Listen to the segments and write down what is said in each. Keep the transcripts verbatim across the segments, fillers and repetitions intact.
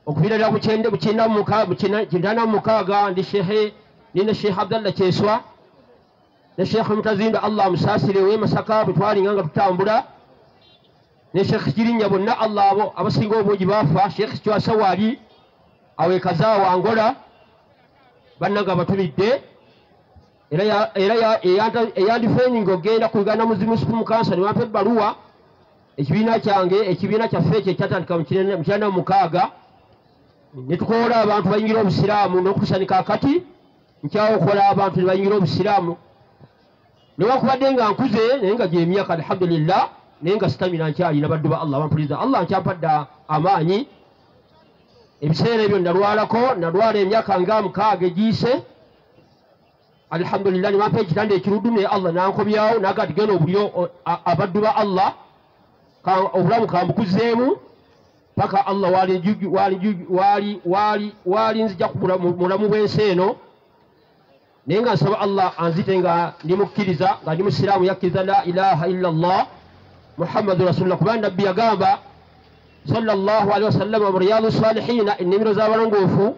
okubirira bukyende bukyenda muka bukyenda kindana mukaga ndi shehe nina Sheikh Abdallah Kyeswa ne Sheikh Mutazimba Allah musasire we Masaka bitwali nganga tutambula ne Sheikh Kirinya bonna Allah abo abasinga obuji bafa Sheikh Kyasa wali awe kazawa Angola bannaga batulidde era ya era ya eyandifeni ngogenda kugana muzimu siku mukansa ni wampe baluwa ekibiina kyange ekibiina kyaffe kyatandika mukyenda mukaga netukola abantu bayingira obusiraamu n'okusanika akati nkyawo kola abantu bayingira obusiraamu newakubadde nga nkuze naye nga gyemyaka alhamdulillah naye nga sitamina nkyalina baddu ba Allah bampuliza Allah nkyampadde amaanyi ebiseera ebyo nalwalako nalwala emyaka nga mukaaga egiise alhamdulillah niwampa ekitanda ekiruddu naye Allah nankobyawo nagati genda obulyo abaddu ba Allah obulamu kambukuzeemu paka Allah wali wali wali wali wali nzija kubula mulamu bw'ensi eno naye nga nsaba Allah anzite nga ndi mukkiriza nga ndi musiraamu yakkiriza la ilaha illa Allah Muhammadu rasulullah kubanga nabbi yagamba sallallahu alaihi wasallam mu riyadu salihina ennimiro z'abalongoofu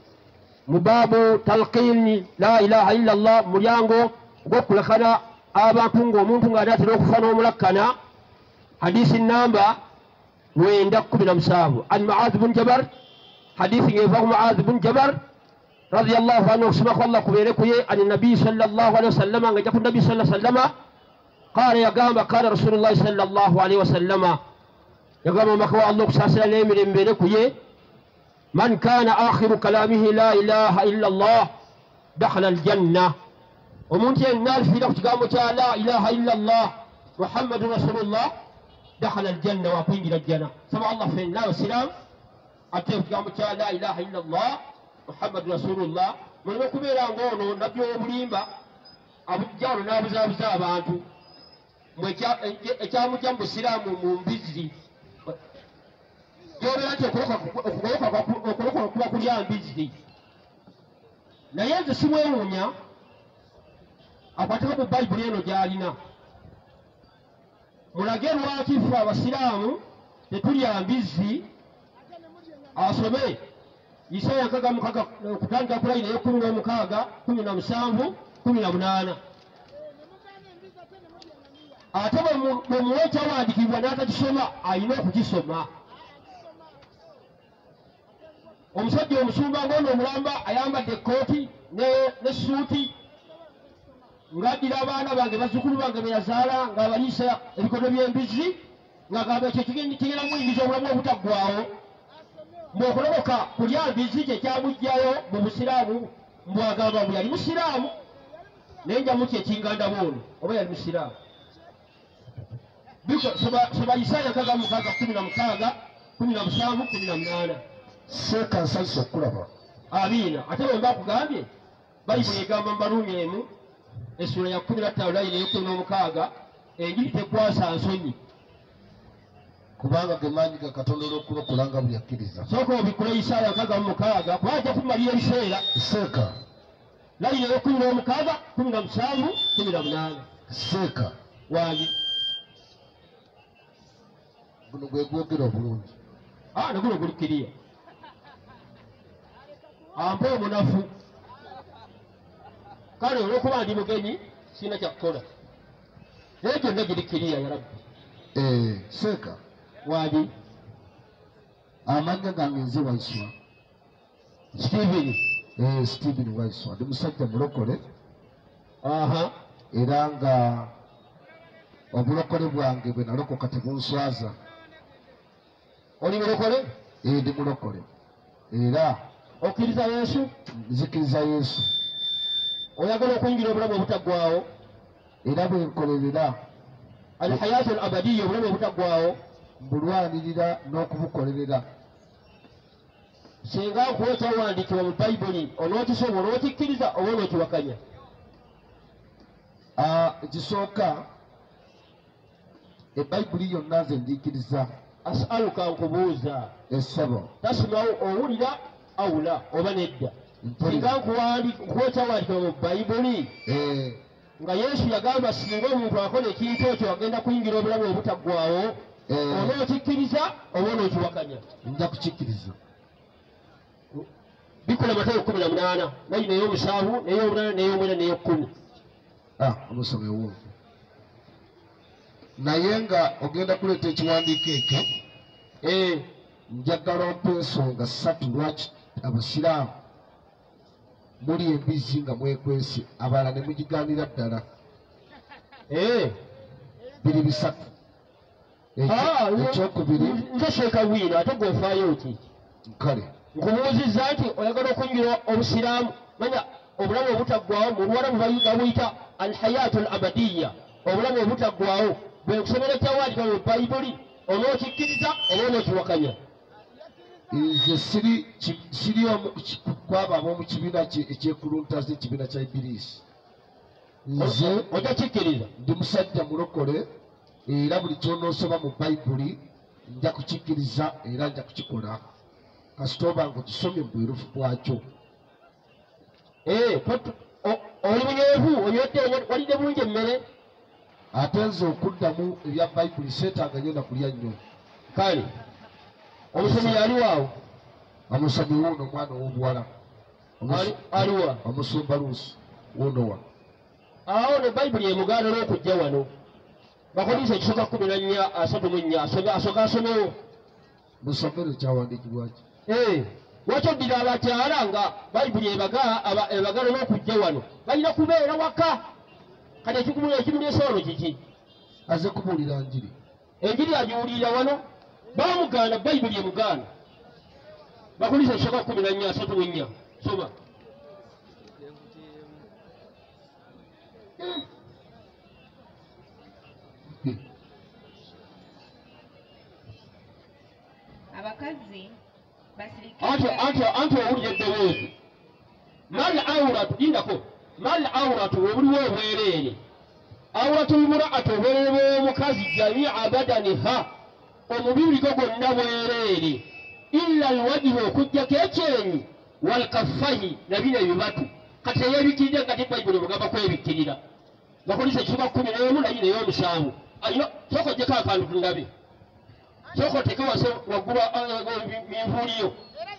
mu baabu talqini la ilaha illa Allah mulyango gw'okulakana abantu ng'omuntu ng'adaatera okufa n'omulakkana hadisi namba wenda kumi na musanvu an Muadh bin Jabal hadithi ng'eva ku Muadh bin Jabal radiyallahu anhu okusoma kwa Allah kubeere kuye ani nabi sallallahu alaihi wasallam nga jaku nabi sallallahu alaihi wasallam qala yagamba qala rasulullah sallallahu alaihi wasallam yagamba makawa Allah kusasira n'emirembe kuye man kana akhiru kalamihi la ilaha illa Allah dakhala aljanna omuntu yenna alfiira ku kigambo kya la ilaha illa Allah muhammadu rasulullah dakhala aljanna wa kuingira jana sama Allah fenna wasilam ate ku kigambo kya la ilaha illa Allah muhammadu rasulullah mulimo kubeera ng'ono nabbi obulimba abujjalo n'abuzaabuza abantu ekyamujja mu busiraamu mu mbizzi yobeera nti okugolokola kuba kulya mbizzi naye nze simwewuunya akwateko mu bayibuli eno gy'alina mulage lwaki ffe abasiraamu tetulya mbizzi asome Isaya kaga mukaga kutandika kulayina y'ekumi n'omukaaga kumi na musanvu kumi na munaana ate bwe muwa ekyawandiikibwa n'atakisoma alina okugisoma omusajja omusumba ng'ono omulamba ayambadde ekkooti ne suuti ng'addira abaana bange bazzukulu bange be yazaala ng'abaliisa ebikono by'embizzi ng'agamba ekyo kigenda muyingiza obulamu obutaggwaawo mbw'okuloboka kulya mbizzi kye kyamugjayo mu busiraamu mbwagamba bwe yali musiraamu naye njamuki ekinganda bw'ono oba yali musiraamu soba Isaya kaga mukaaga kumi na mukaaga kumi na musanvu kumi na munaana seeka nsalisa okulaba amiina ate bwe mba kugambye bayibuli egamba mbaluumi emu essula ya kumi na ttaano layina ey'ekumi n'omukaaga enjiri tekwasa nsonyi kubanga gemaanyi ga Katonda olw'okulokola nga buli akkiriza sooka obikule Isaya kaga mu mukaaga kuba ajja kumalira ebiseera seeka layina ey'ekumi n'omukaaga kumi na musanvu kumi na munaana seeka wali guno gwe gwogera obulungi ah naguno guli kiriya ampe omunafu kale olw'okuba ndi mugenyi sirina kyakukola naye gyonna giri kiriya ya rabbi eh seeka wali amannya gange nze Waiswa Stephen eh Stephen Waiswa ndi musajja mulokole aha era nga obulokole bwange bwe nalokoka tebunswaza oli mulokole eh ndi mulokole era okkiriza Yesu nzikiriza Yesu oyagala okuyingira obulamu obutaggwaawo era bwe nkolerera alhayatu al abadiya obulamu obutaggwaawo mbulwanirira n'okubukolerera singa nkuwa ekyawandiikibwa mu bayibuli onookisobola onookikkiriza oba onookiwakanya ekisooka ebayibuli yonna nze ndiikiriza asaluka nkubuuza essabo tasimawo owulira awula oba nedda singa nkuwa ekyawandiikibwa mu bayibuli nga Yesu yagamba singa omuntu akola ekintu ekyo agenda kuyingira obulamu obutaggwaawo onookikkiriza oba onookiwakanya nja kukikkiriza bikola Matayo kumi na munaana nayo n'ey'omusanvu n'ey'omunaana n'ey'omwenda n'ey'ekkumi. Ah, omusome wumve. Naye nga ogenda kuleeta ekiwandiiko ekyo, eh njagala ompa ensonga ssatu lwaki abasiraamu muli embizzi nga mwekwese abalala ne mugigaanira ddala. eh Biri bisatu. Ekyokubiri, nze Sheeka Bwino ate gw'ofaayo ki? kale nkubuuzizza nti oyagala okunyira obusiraamu, manya obulamu obutaggwawo mu Luwarabu babuyita alhayaatu al abadiya, obulamu obutaggwawo. Bwe nkusomera ekyawandiika mu Bayibuli onookikkiriza oba onookiwakanya. nze siri siri kwabo ab'omu kibiina ekyekuluntazi ekibiina kya Ibiriisi. Nze ojja kikkiriza. ndi musajja mulokole era buli ky'onoosoma mu Bayibuli nja kukikkiriza era nja kukikola kasita oba nga okisomye mu bwerufu bwakyo. Eh, oli munywevu onywedde walidde bulungi emmere. Ate nze okuddamu ebya Bayibuli seetaaga nnyo na kulya nnyo. Kale omusomi yaliwaawo? Omusomi wuuno omwana ow'obuwala aliwa? Omusumba Luusi wuuno wa. Awo ne Bayibuli emugaana n'okujja wano. Bakolise ekisooka kumi na nnya asatu mu nnya asooka asomewo. Musomere kyawandiikibwaki? Eh, lwaki oddira abakyala nga Bayibuli ebagaana n'okujja wano? Balina kubeera waka. Kati ekimuleesa wano kiki? Aze kubuulira njiri. Enjiri agiwulirira wano. Bamugaana Bayibuli emugaana. Bakolise ekisooka kumi na nnya asatu mu nnya soma. Abakazi basirike anti anti owulira eddoboozi. Mal awratu lindako mal awratu obuliwo obwereere. Awratu lmuraatu obwereere bw'omukazi jamia badaniha omubiri gwo gwonna bwereere illa alwajihu okujjako ekyenyi walkaffahi nabino ebibatu. Kati eyebikiridde nga Bayibuli mugamba kwebikkirira. Bakolise ekisooka kumi n'emu nayo n'ey'omusanvu. Sooka ogyeko akantu tundabe. Sooka oteeke wase waggulu minvuuliyo.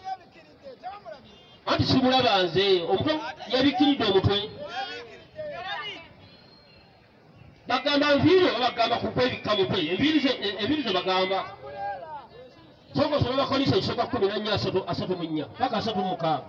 Anti simulaba nze omutwe yabikkiridde omutwe. Bagamba nviiri oba bagamba ku kwebikka mutwe. Enviiri ze bagamba. Sooka osome Bakolise ekisooka kumi na nnya asatu mu nnya paka asatu mu mukaaga.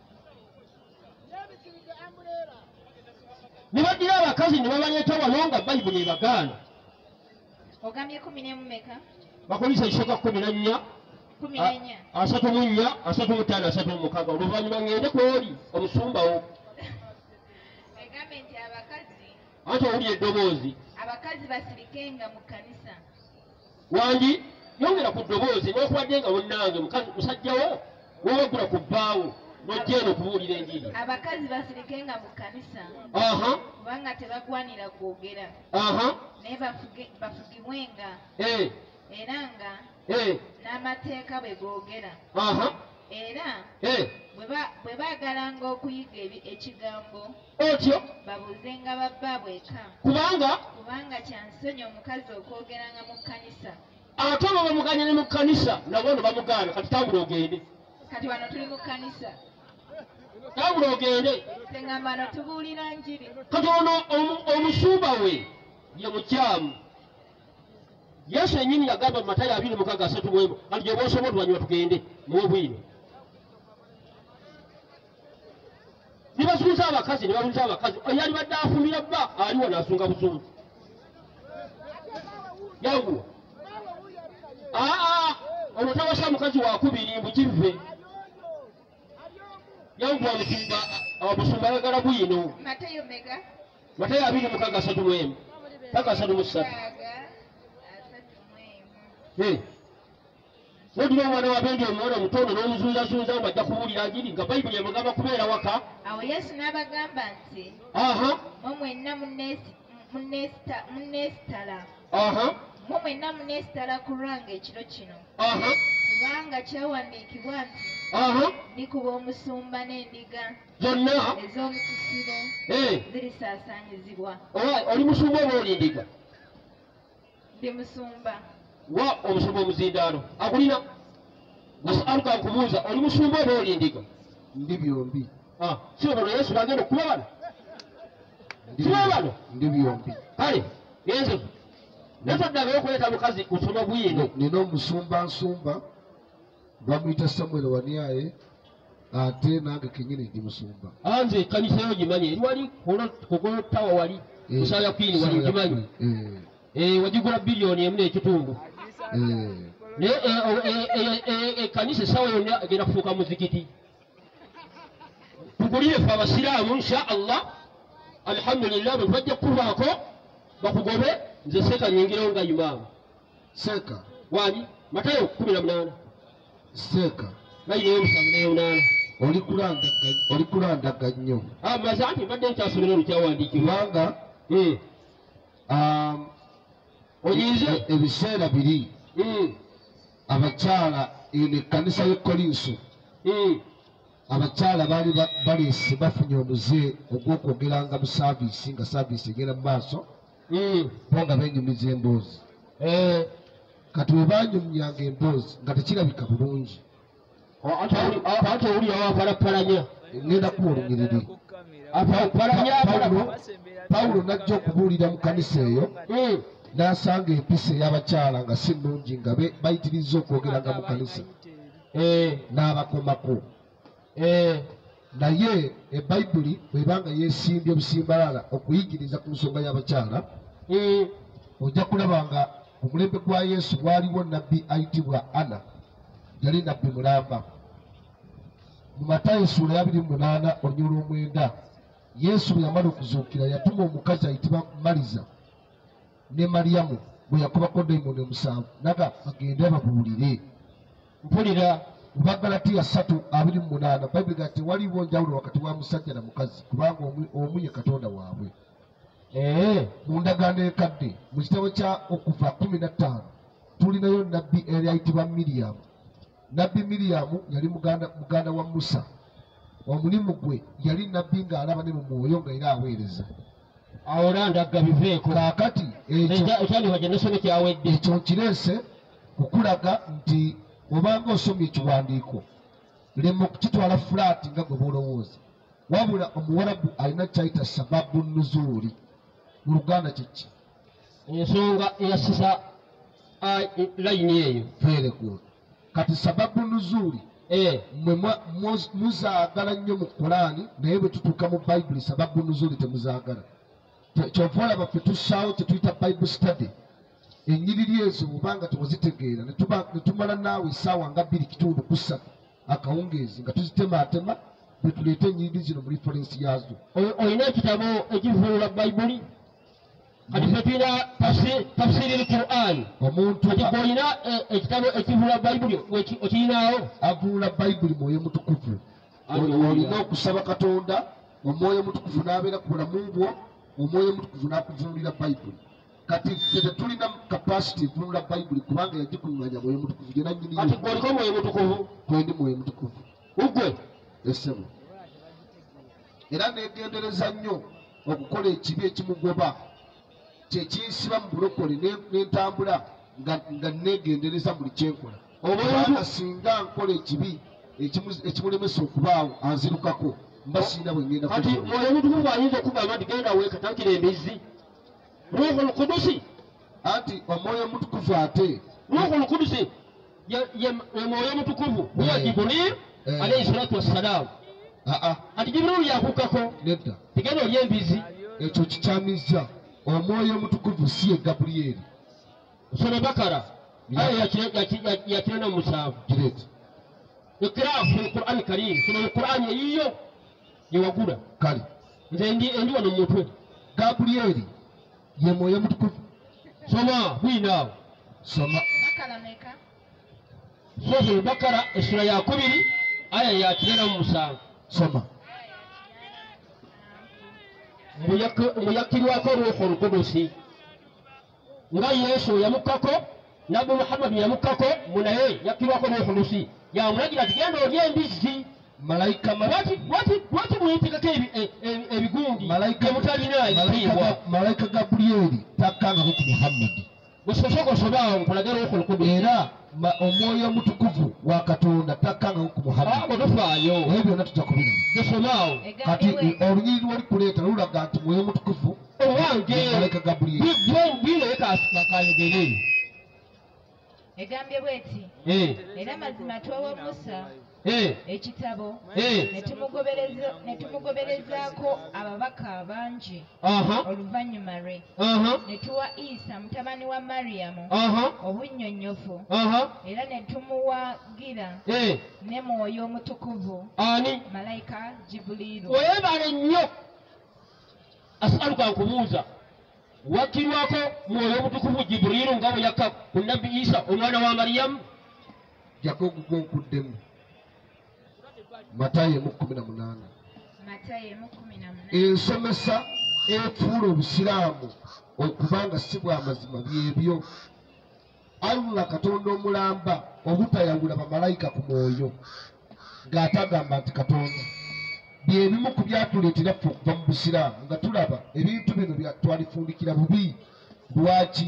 Ne baddira abakazi ne babaleeta wano nga Bayibuli ebagaana. ogambye kumi n'emu meka? Bakolise ekisooka kumi na nnya kumi n'ennya asatu mu nnya asatu mu ttaano asatu mu mukaaga. Oluvannyuma ngende kw'oli omusumbawo. egambe nti abakazi Anti owulira eddoboozi. abakazi basirikenga mu kkanisa. Wangi yongera ku ddoboozi n'okubadde nga munnange musajjawo wowaggula ku bbaawo n'ojja eno okubuulira enjiri. abakazi basirikenga mu kkanisa Aha kubanga tebagwanira kwogera aha naye bafuge- bafugibwenga eh era nga eh n'amateeka bwe googera aha era eh bwe ba- bwe baagalanga okuyiga ebi- ekigambo otyo babuuzenga babbaabwe eka kubanga kubanga kyansonyi omukazi okwogeranga mu kkanisa. ate abo bamuganya ne mu kkanisa nabo no bamugaana. Kati tambula ogende, Kati wano tuli mu kkanisa tambula ogende. teŋŋamba no tubuulira njiri. Kati ono omu- omusumba we ye mukyamu. Yesu yennyini yagamba mu Matayo abiri mukaaga asatu mu emu kati gye bw'osobola oluvannyuma tugende muobwino. Ne basunza abakazi ne babuuza abakazi eyali badde afumira bba aliwo n'asunga busungu. Yanguwa. Aa ono tawasa mukazi wakubiri mbukive. Yanguwa musumba abusumba ayagala bwino. Matayo mega Matayo abiri mukaaga asatu mu emu paka asatu mu ssatu. mukaaga asatu mu emu. Eh. Wodira omwana wa bendi omwana omutono n'omuzunzazunza nga ajja kubuulira njiri nga Bayibuli emugamba kubeera waka. Awo Yesu n'abagamba nti Aha mmwe mwenna munneesi- munneesita- munneesitala aha mmwe mwenna munneesitala ku lwange ekiro kino aha kubanga kyawandiikibwa nti aha ndikuba omusumba n'endiga zonna ez'omu kisibo eh zirisaasaanyizibwa. oba oli musumba oba oli ndiga Ndi musumba. wa omusumba omuzindaalo akulina aluka nkubuuza oli musumba oba oli ndiga? ndi byombi Ah, sio bano Yesu bagenda okuba bano. Ndi Siba byombi. bano. ndi byombi Kale, yenze. Netoddaga okuleta mukazi kusoma buyino. nina omusumba nsumba bamuyita Samuel Waniaye ate nange kenyini ndi musumba Anze kanisa yo gimanyi eri wali kugolo tawa wali. Eh, Musaya kwini wali Musaya gimanyi. Queen, eh, Eh wajigula bilioni emu n'ekitundu. eh. Ne eh, eh, eh, eh, eh, kanisa sawa yonna agenda kufuuka muzikiti. Tugulire fe abasiraamu insha Allah. Alhamdulillah bwe bajja kubaako bakugobe nze seeka nyingirawo nga imaamu. Seeka Wali Matayo kumi na munaana. Seeka Bayineyo omusanvu n'emunaana. oli kulandaga oli kulandaga nnyo Ah maze anti mbadde nkyasomera olukyawandiikibwa. kubanga Mm. um, Oyinze? e- ebiseera biri Mm. abakyala eno ekkanisa y'e Kolinso Mm. abakyala baali ba- baleese bafunye omuze ogw'okwogeranga mu saaviisi nga saaviisi egenda mu maaso Mm. bo nga benyumiza emboozi Eh. kati bwe banyumyanga emboozi nga tekirabika bulungi Ate owulira wapalapalanya. ngenda kuwa olunyiriri Apalapalanya Pawulo Pawulo n'ajja okubuulira mu kanisa eyo Mm. n'asanga empisa ey'abakyala nga si nnungi nga be- bayitiriza okwogeranga mu kanisa Eh. n'abakomako Eh. naye ebayibuli bwebanga yeesimbye obusimbalala okuyigiriza ku nsonga y'abakyala Mm. ojja kulaba nga ku mulembe gwa Yesu waaliwo nabbi ayitibwa Ana yali nabbi mulamba mu Matayo essuula ya abiri mu munaana olunyiri olw'omwenda Yesu bwe yamala okuzuukira yatuma omukazi ayitibwa Maliza ne Maliyamu bwe yakubako dayimooni omusanvu naga bagende babuulire Mpulira. mu Bagalatiya ssatu abiri mu munaana bayibuli ga tewaliwo njawulo wakati wa musajja na mukazi kubanga omu- omu ye Katonda waabwe. Eh. Mu ndagaano ekadde mu kitabo kya Okuva kumi na ttaano tulinayo nabbi eyali ayitibwa Miriyamu. Nabbi Miriyamu yali muganda muganda wa Musa. Omulimu gwe yali nabbi ng'alaba ne mu mwoyo nga era aweereza. Awo landagga biveeko. Kaakati ekyo Ekyandiba gye nasome kyawedde. ekyo nkireese okulaga nti obanga osomye ekiwandiiko lema okukitwala fulaati nga gwe boolowooza wabula omuwarabu alina kyayita sababu nuzuuli mu Luganda kyeki Ensonga eyasisa layini eyo. very good kati sababu nuzuuli Eh. mwe mwa- muz- muzaagala nnyo mu Qur'ani naye bwe tutuuka mu Bayibuli sababu nuzuuli temuzaagala. Te- kyova olaba ffe tussaawo kye tuyita Bible study ennyiriri ezo obanga tewazitegeera ne tuba- ne tumala naawe essaawa nga bbiri kitundu ku ssatu akawungeezi nga tuzitemaatema bwe tuleeta ennyiriri zino mu referensi yaazo. O- Olina ekitabo ekivuula Bayibuli. Kati ffe tulina tafsi- tafsiri al-Qur'an. Omuntu Kati a- bw'olina eh, ekitabo ekivuula Bayibuli weki- okirinaawo. avuula Bayibuli mwoyo mutukuvu. Hallelujah. Olina okusaba Katonda omwoyo mutukuvu n'abeera ku bulamu bwo omwoyo mutukuvu n'akuvuulira Bayibuli. Kati ffe tetulina kapasiti evuunula Bayibuli kubanga yagikuŋŋaanya mwoyo mutukuvu gye nannyini Kati gw'oliko mwoyo mutukuvu. twendi mwoyo mutukuvu Ugwe. essebo era neegendereza nnyo okukola ekibi ekimugoba kyekiyisibwa mu bulokole ne- n'entambula nga nga neegendereza buli kyenkola kubanga singa nkola ekibi ekimu- ekimulemesa okubaawo anzirukako mba sirina bwe ngenda Kati kukola. mwoyo mutukuvu ayinza okugamba nti genda weeka tankira embizzi. Ruuhul Qudusi. anti omwoyo mutukuvu ate Ruuhul Qudusi ye ye- ye mwoyo mutukuvu. Huwa Eh. Jibril Eh. alayhi salatu wassalamu. aa Ati Jibril yakukkako. nedda Tigenda olya embizzi. ekyo kikyamizza omwoyo mutukuvu si ye Gaburiyeri Soma Bakara. Ya. Aya ya kirana mu musanvu. gireeti Ikra fil Qur'an Karim. Soma Qur'an eyiyo gye wagula. kale Nze ndi ndi wano mu mutwe. Gaburiyeri ye mwoyo mutukuvu. Soma bwinaawo. Soma Bakala meka? Sura Bakara esura ya kubiri aya ya kirana mu musanvu. soma Muyakirwako Ruuhul Qudusi. Nga Yesu yamukkako, Nabbi Muhammad yamukkako, munaye yakkirwako Ruuhul Qudusi. Yamulagira ati genda olye embizzi. malayika ma- Lwaki lwaki lwaki muyitikako ebi- e- e- ebigundi malayika bye mutalina malayika ekitiibwa. ga- malayika Gaburiyeri takkangako ku Muhammadi Busosokosoba awo nkulage Ruuhul Qudusi. era ma- omwoyo mutukuvu wa Katonda takkangako ku Muhammadi. Abo tofa tufaayo naye byonna tujja kubiraba gesomaawo kati egambye olunyiriri lwalikuleeta lulaga nti mwoyo mutukuvu owange malayika gaburiyeri bwinaye kakayogere egambye bweti Eh, era mazima twawa musa eh, ekitabo eh, ne tumugobereza- ne tumugoberezaako ababaka bangi aha, oluvannyuma lwe aha, ne tuwa isa mutabani wa mariyamu aha, obunnyonnyofu aha, era ne tumuwagira eh, ne mwoyo omutukuvu ani malayika jibuliiru weyebale nnyo asaluka nkubuuza wakkirwako mwoyo omutukuvu jibuliiru nga bwe yakka ku nabbi isa omwana wa mariyamu jako ogugwonkuddemu matayo emu kumi na munaana matayo emu kumi na munaana ensomesa efuula obusiraamu okubanga si bwa mazima byebyo allah katonda omulamba obutayawula bamalayika ku mwoyo ng'atagamba nti katonda byebimu ku byatuleetera ffe okuva mu busiraamu nga tulaba ebintu bino bya- twalifundikira bubi lwaki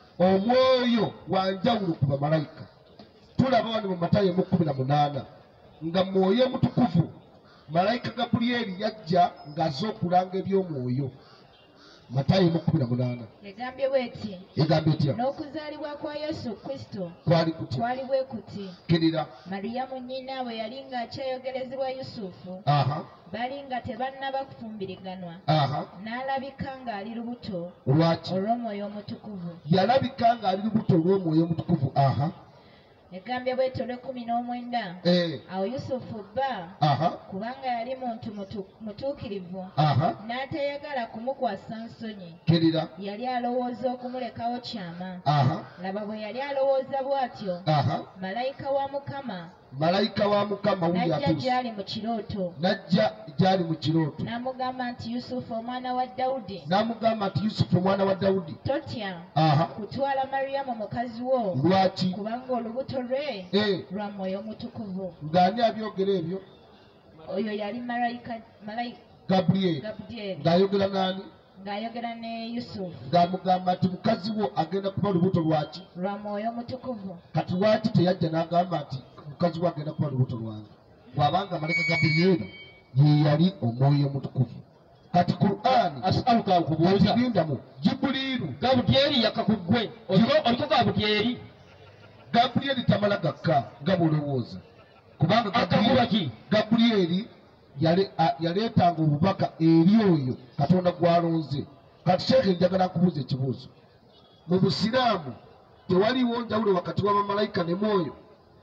omwoyo wanjawulo ku bamalayika tulaba wano mu matayo emu kumi na munaana nga mwoyo omutukuvu malayika gaburiyeri yajja ng'azze okulanga eby'omwoyo matayo emu kumi na munaana egambye bweti egambye etya n'okuzaalibwa kwa yesu kristo kwali kutya kwali bwe kuti kirira mariyamu nnyina bwe yali ng'akyeyogerezebwa yusufu aha bali nga tebannaba kufumbiriganwa aha n'alabika ng'ali lubuto lwaki olw'omwoyo omutukuvu yalabika ng'ali lubuto olw'omwoyo omutukuvu aha egambye bweti olw'ekkumi n'omwenda eh awo yusufu bba aha kubanga yali muntu mutu- mutuukirivu aha n'atayagala kumukwasa nsonyi kirira yali alowooza okumulekawo kyama aha laba bwe yali alowooza bw'atyo aha malayika wa mukama malayika wa mukama wuli n'ajja atuuse gy'ali mu kirooto najja gyali mu kirooto n'amugamba nti yusufu omwana wa dawudi n'amugamba nti yusufu omwana wa dawudi totya aha kutwala mariyamu mukazi wo lwaki kubanga olubuto lwe eh lwa mwoyo omutukuvu ng'ani abyogera ebyo oyo yali malayika malayika gaburiyeri gabudyeri ng'ayogera n'ani ng'ayogera ne yusufu ng'amugamba nti mukazi wo agenda kuba lubuto lwaki lwa mwoyo omutukuvu kati lwaki teyajja n'agamba nti mukazi wo agenda kuba lubuto lwange bw'abanga malayika gaburiyeri ye yali omwoyo omutukuvu kati qur'ani asaluka nkubuuza atirindamu jibuliiru gabudyeri yakka ku ggwe oliko oliko gabudyeri gaburiyeri tamala gakka nga bw'olowooza kubanga akakuba ki gaburiyeri yale- a- yaleetanga obubaka eri oyo katonda gw'alonze kati sheekhe njagala nkubuuza ekibuuzo mu busiraamu tewaliiwo njawulo wakati wa bamalayika ne mwoyo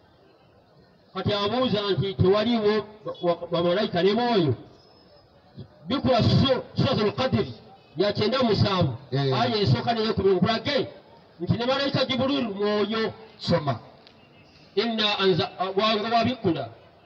kati abuuza nti tewaliiwo ba- bamalayika ne mwoyo bikula suratul qadiri ya kyenda mu musanvu Eh. aya esooka neyekumi nkulage nti ne malayika jibuliiru mwoyo soma inna anza wanga wabikula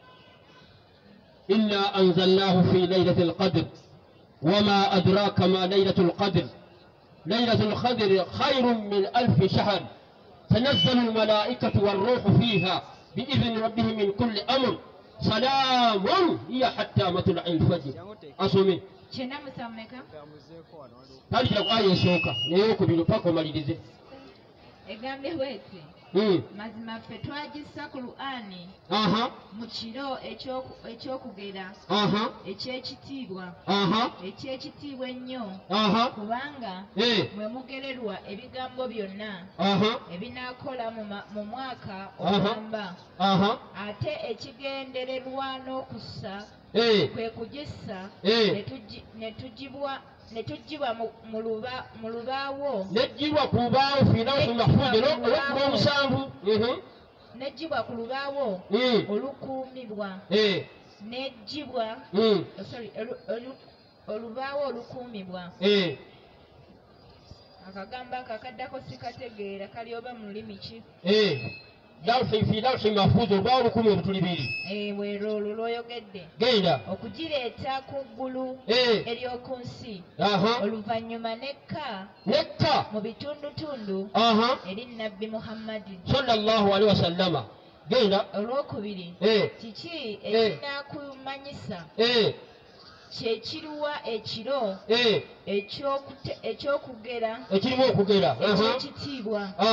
inna anzalnahu fi laylati alqadr wama adraka ma laylatu alqadr laylatu alqadr khayrun min alfi shahr tanazzalu almalaikatu warruhu fiha biidhni rabbihim min kulli amr salamun hiya hatta matla'i alfajr asome kyenda musameka talikira ku aya esooka neyokubiri paka omalirize egambye bweti Mm. mazima ffe twagissa ku lu'ani aha mu kiro ekyoku- ekyokugera aha eky'ekitiibwa aha eky'ekitiibwa ennyo aha kubanga eh mwe mugererwa ebigambo byonna aha ebinaakola mu ma- mu mwaka Aha. ogamba aha ate ekigendererwa n'okussa eh kwe kugissa Eh. ne tugi- ne tugibwa ne tugibwa mu- mu luba- mu lubaawo nejjirwa ku lubaawo fiinawsi mahfuuzi n'omusanvu nejjibwa ku lubaawo olukuumibwa eh nejjibwa mm, oh, sorry olu- olu- olubaawo olukuumibwa eh akagambo ako akaddako sikategeera kali oba mu lulimi ki eh lawsi fi lawsi mahfuuzi olubaawo olukumi obutuli biri eweero olwo lw'oyogedde genda okugireeta ku ggulu eh ery'oku nsi aha oluvannyuma nekka nekka mu bitundutundu aha eri nnabbi muhammadi sallallahu alaihi wasallama genda olwokubiri eh kiki Eh. ekinaakumanyisa eh kyekiruwa ekiro eh ekyokute- ekyokugera ekirimu okugera aha eky'ekitiibwa aha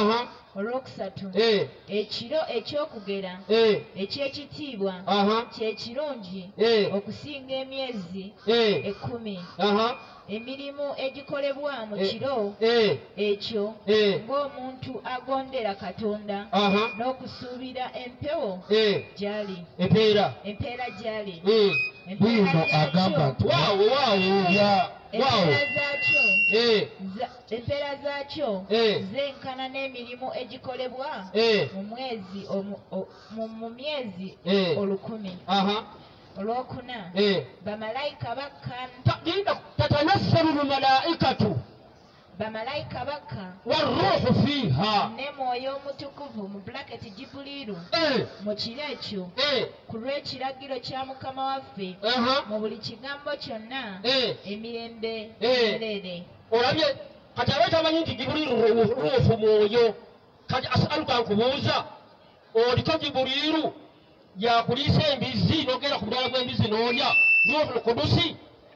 olwokusatu eh ekiro ekyokugera eh eky'ekitiibwa aha kye kirungi eh okusinga emyezi eh ekkumi. aha Emirimu egikolebwa mu Eh. kiro eh ekyo eh ng'omuntu agondera Katonda aha n'okusuubira empewo eh gy'ali empeera empeera gy'ali eh bwino Empeera agamba zaakyo- nti waawo waawo ya waawo empeera zaakyo eh za- empeera zaakyo Eh. zenkana n'emirimu egikolebwa eh mu mwezi omu- o- mu mu myezi Eh. olukumi. aha Olwokuna eh bamalayika bakka Ta- linda tatanassalu lmalaikatu bamalayika bakka waruuhu fiiha ne mwoyo omutukuvu mu bracket Jibuliiru eh mu kiro ekyo eh ku lw'ekiragiro kya Mukama waffe aha mu buli kigambo kyonna eh emirembe Eh. emirere. olabye kati aba tamanyi nti jibuliiru ruufu mwoyo kati asaluka nkubuuza oliko jibuliiru yakuliisa embizi nogenda ku mulala gw'embizi n'olya ruuhu lkudusi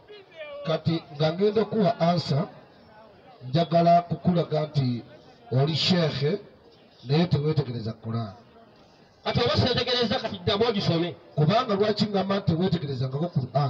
kati nga ngenda okuwa ansa njagala kukulaga nti oli sheekhe naye teweetegereza Quran. kati oba seetegereza kati ddamu ogisome Kubanga lwaki ngamba nti teweetegerezangako Quran?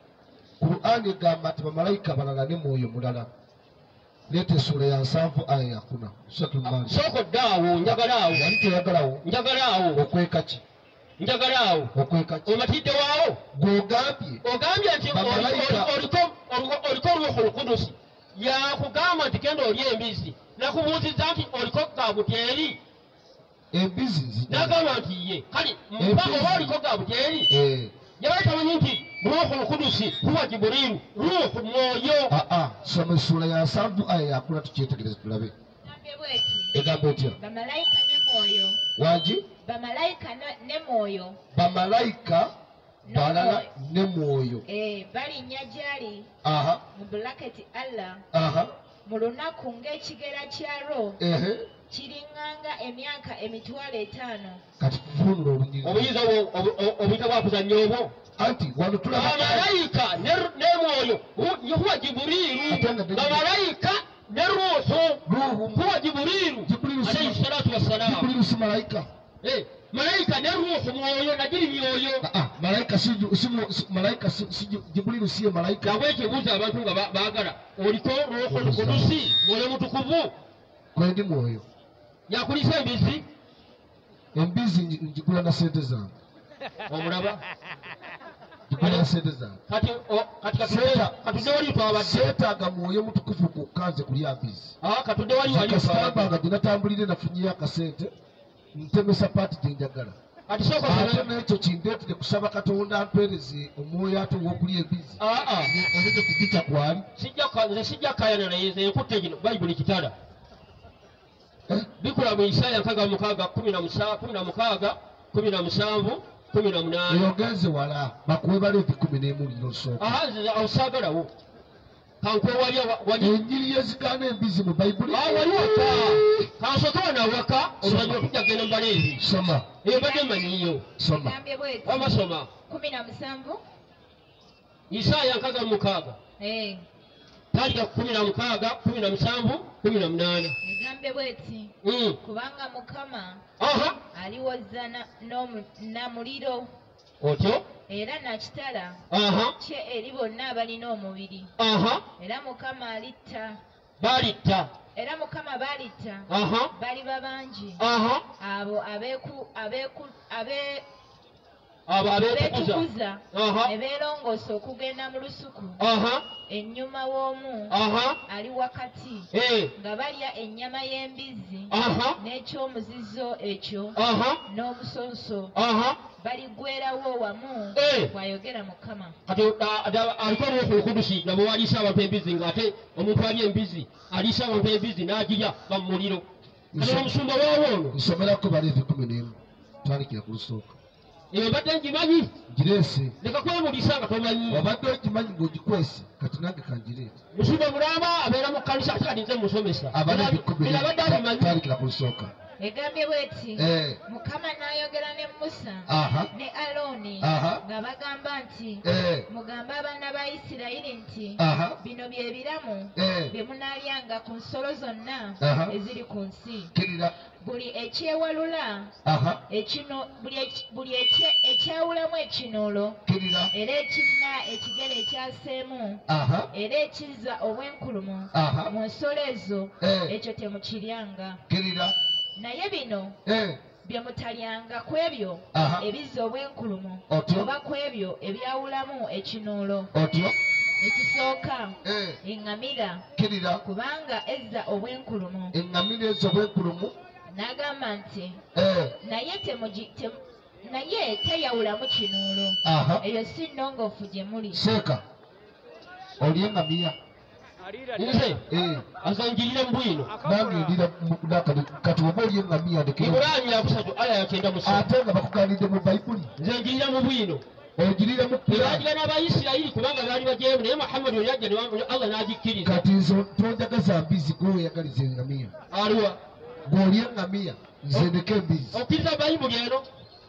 Quran egamba nti bamalayika balala ne mwoyo mulala. Leeta essuula ya nsanvu aya ya kuna suratul Maida. sooka oddaawo njagala awo Yali toyagalawo njagala awo okweka ki? njagala awo Okweka ki? omatidde waawo Gw'ogambye ogambye nti Bamalayika- oliko- oliko oliko ruuhu lukudusi yakugamba nti genda oli embizi nakubuuzizza nti oliko gabuteeri embizi nzija. n'agamba nti ye kale mpanga oba oliko gabuteeri Eh, yabaye tamanyi nti ruuhu lukudusi huwa jibuliiru ruuhu mwoyo ah ah, soma essuula ya nsanvu aya ya kuna tukyetegereze tulabe. Egambye bw'eti Egamba etya? bamalayika ne mwoyo Wangi bamalayika ne- ne mwoyo bamalayika balala ne mwoyo. eh, balinnya gy'ali Aha, mu bracket Allah aha, mu lunaku ng'ekigera kyalwo ehe. kiriŋŋanga emyaka emitwalo etaano. Kati funula olunyiriri. obuyinza obwo- obu- obu- obuyinza bwakuzannya obwo Anti wano tulaba bamalayika ne- ne mwoyo hu- huwa jibuliiru Ate nga de- bamalayika ne ruuhu ruuhu huwa jibuliiru Jibuliiru si- alayhi salatu wassalamu Jibuliiru si malayika. Eh, malayika ne ruuhu mwoyo nagiri myoyo Ah ah, malayika si ju- si mu- si- malayika si si ju- Jibuliiru si ye malayika. nabwe ekibuuzo abantu nga ba- baagala oliko ruuhu lukudusi mwoyo mutukuvu Gwe ndi mwoyo. yakulisa embizi Embizi nji- njigula na sente zange. omulaba Njigula na sente zange. kati o- kati katudde Seeta- katudde wali twabadde Seetaaga mwoyo mutukuvu gwokka nze kulya mbizi. Ah, katudde wali wali Kasitamba twabadde nga gye natambulire nafunyeyo akasente ntemesa paati gye njagala. kati sooka Ate osome n'ekyo kindeetere kusaba Katonda ampeereze omwoyo ate ow'okulya embizi. Ah, ah. Oleke kugita kwali. sijja ka- nze sijja kayana naye nze nkutte gino bayibuli kitala Eh? bikola mu isaaya nkaga mukaaga kumi na musa- kumi na mukaaga kumi na musanvu kumi na munaana Eyogenze wala bakuwe baleevi kumi n'emu lino lusooka. aha nze awo saagalawo kankwewalya wali Enjiri yezigaana embizi mu Bayibuli. Ah, wali waka kansooke wano awaka oluvannyuma tujja kugenda mu baleevi Soma, eyo mbadde mmanyiyo soma. Egambye bw'eti wamasoma kumi na musanvu isaaya nkaga mu mukaaga eh, tandika kumi na mukaaga kumi na musanvu kumi na munaana egambye bw'eti Mm. kubanga Mukama aha aliwoza na- n'omu- na muliro otyo era na kitala aha kye eri bonna abalina omubiri aha era Mukama alitta baalitta era Mukama balitta aha baliba bangi aha abo abeeku abeeku abe abo abeetukuza abeetukuza aha ne beerongoosa okugenda mu lusuku aha ennyuma w'omu aha ali wakati eh nga balya ennyama y'embizi aha n'ekyomuzizo ekyo aha n'omusonso aha baligwerawo wamu Eh. bw'ayogera Mukama. kati a- da- aliko ruuhu lukudusi nabwe waliisa abantu embizi ng'ate omuntu ali embizi aliisa abantu embizi n'agirya bamu muliro kati Nso- omusumba waawo ono Nsomerako baleevi kumi n'emu. Tandikira ku lusooka. eyo mbadde ngimanyi Gireese. leka kwemulisa nga tomanyi Wabadde ogimanyi ng'ogikwese kati nange kangireete. musumba mulamba abeera mu kkanisa ate kati nze musomesa Abaleevi kumi era abadde n'emu. abimanyi Tandikira ku lusooka. egambye bw'eti Eh. mukama n'ayogera ne musa Aha. ne alooni Aha. nga bagamba nti Eh. mugambe abaana ba isirayiri nti Aha. bino bye biramu Eh. bye munaalyanga ku nsolo zonna Aha. eziri ku nsi Kirira. buli ekyewalula Aha. ekino buli eki- buli ekye- ekyawulamu ekinoolo Kirira. era ekirina ekigere ekyaseemu Aha. era ekizza obwenkulumu Aha. mu nsolo ezo Eh. ekyo temukiryanga Kirira. naye bino Eh. bye mutalyanga ku ebyo Aha. ebizza obwenkulumu Otyo. oba ku ebyo ebyawulamu ekinoolo Otyo. ekisooka Eh. eŋŋamira Kirira. kubanga ezza obwenkulumu Eŋŋamira ezo bw'enkulumu. n'agamba nti Eh. naye temugi- tem- naye teyawulamu kinoolo Aha. eyo si nnongoofu gye muli Seeka. Oli eŋŋamiya. nze Eh. azangirira mu bwino Nange ndira nakali kati oba oli eŋŋamiya ndekera. ibulaani yakusatu aya yakyenda musanvu Ate nga bakuganidde mu Bayibuli. nze ngirira mu bwino Ogirira mu Qur'an. tebagira n'abayisirayiri kubanga baali bajeemu naye muhammadi oyo yajja ne allah n'agikkiriza Kati nze tonjagaza mbizi gw'oyagaliza eŋŋamiya. aliwa Bw'oli eŋŋamiya nze ndeka embizi. okkiriza bayibuli eno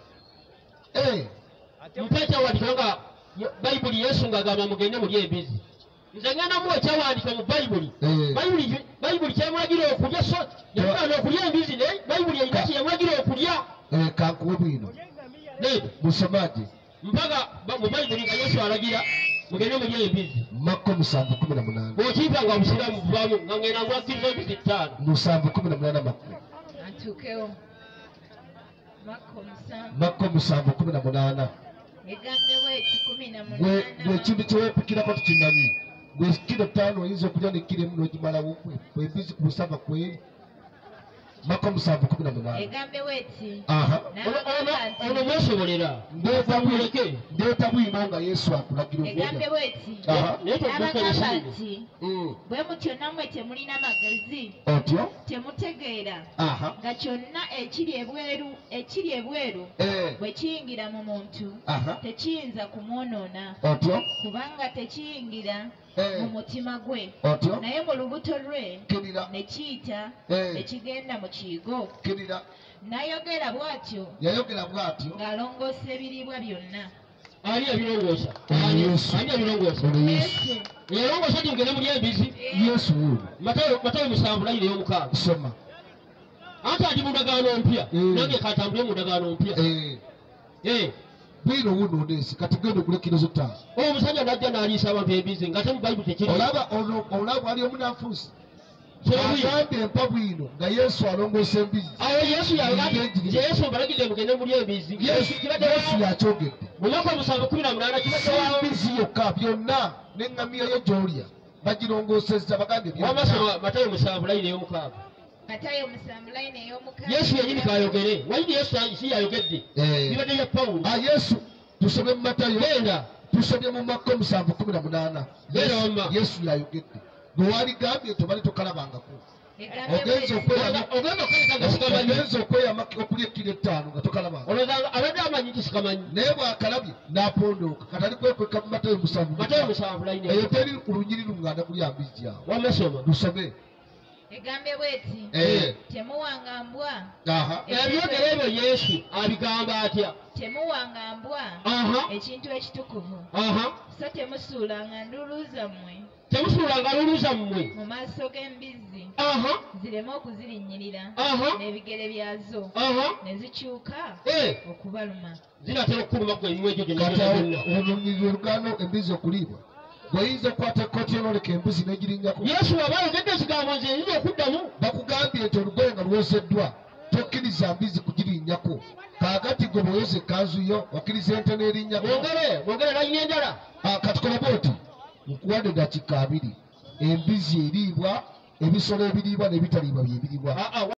Eh. mpa ekyawandika nga bayibuli yesu ng'agamba mugende muli embizi nze ŋŋendamu ekyawandika mu bayibuli Eh. bayibuli bayibuli kyemulagira okulya so yamugana okulya embizi naye bayibuli erina kyeyamulagira okulya Eh, kankuwe bwino. needo Musomaje. mpaka ba- mu bayibuli nga yesu alagira mugende muli embizi Makko musanvu kumi na munaana. bw'okiyita nga obusiraamu buvaamu nga ngenda ngulakkiriza embizi ttaano Musanvu kumi na munaana Makko. atuukewo makko musanvu Makko musanvu kumi na munaana. egambye bw'eti kumi na Gwe munaana gwe ekintu kyeweepikirako tukimanyi. Gwe kilo ttaano oyinza okulya ne kilo emu n'ogimalawo kwe embizi ku busava kweri. Makko musanvu kumi na munaana. egambye bw'eti Aha. Ono- ono- ono mwesobolera Ndeeta bwino muleke ndeeta bwino nga Yesu akulagira egambye okulya. bw'eti Aha. naye togamba n'abagamba ebisigo nti Mm. bwe mutyo nammwe temulina magezi Otyo. temutegeera Aha. nga kyonna ekiri ebweru ekiri ebweru Eh. bwe kiyingira mu muntu Aha. tekiyinza kumwonoona Otyo. kubanga tekiyingira Eh. mu mutima gwe Otyo. naye mu lubuto lwe Kirira. ne kiyita Eh. ne kigenda mu kiyigo Kirira. n'ayogera bw'atyo Yayogera bw'atyo. ng'alongoosa ebiriibwa byonna ani ebirongoosa Yesu. ani ebirongoosa Ono Yesu. yesu eyalongoosa ti mugende muli embizi Yesu wuuno. matayo Matayo musanvu layira ey'omukaaga Soma. anti ali mu ndagaano mpya Mm. nange katambule mu ndagaano mpya Eh. Eh, Bwino wuuno Onesi kati genda ogule kilo zo ttaano. omusajja n'ajja n'aliisa abantu embizi ng'ate mu bayibuli tekiri Olaba ono olaba ali omunafuusi. Kyebuya. Agambye empa bwino nga Yesu alongoosa embizi. awo yesu yaga Ng'enjiri. nze yesu mbalagidde mugende muli embizi Yesu Yesu yakyogedde. mu mwaka omusanvu kumi na munaana Si kibaddewawo embizi yokka byonna n'eŋŋamiya yo gy'olya bagirongoosezza bagambye byonna. wamasoma Matayo musanvu layira ey'omukaaga matayo musanvu layini ey'omukaaga yesu yennyini kaayogere wayini yesu si yayogedde Eh. bibadde bya pawulo Ah, Yesu tusome mu Matayo. genda Tusomye mu Makko musanvu kumi na munaana. Genda Yesu- wamma. Yesu yayogedde. Gwe waligambye tobali tokalabangako. egambye Ogenza bw'eti okweyama ogenda okaleka nga sikamanyi ogenza okweyama okulya ekkiro ettaano nga tokalabanga. olowooza abadde amanyi nti sikamanyi Naye bw'akalabye n'apondooka katali kwekweka mu Matayo musanvu. Matayo musanvu layini Eyo teri lunyiriri ng'anda kulya mbizi awo. wamasoma Lusome. egambye bw'eti Eh. temuwanga mbwa Aha. ebyogero ebyo yesu abigamba atya temuwanga mbwa aha ekintu ekitukuvu aha so temusuulanga ndulu zammwe temusuulanga lulu zammwe mu maaso g'embizzi aha zireme okuzirinyirira aha n'ebigere byazo aha ne zikyuka eh okubaluma zinatera okukuluma gwe emimu egyo gyonna Kati gyonna awo olunyiriri olugaano embizi okuliibwa. Bw'oyinza okukwata ekkooti y'oleka embuzi n'egirinnyako. yesu aba ayogedde ekigambo nze yinza okuddamu Bakugambye nti olugoye nga lwozeddwa tokkiriza mbizi kugirinnyako. Kaakati gwe bw'oyoza ekkanzu yo wakkiriza ente n'erinnyako. mwongere mwongere layini endala Ah, kati kola bw'oti nkuwadde eddakiika abiri embizi eriibwa ebisolo ebiriibwa n'ebitaliibwa bye biriibwa. Ah, ah,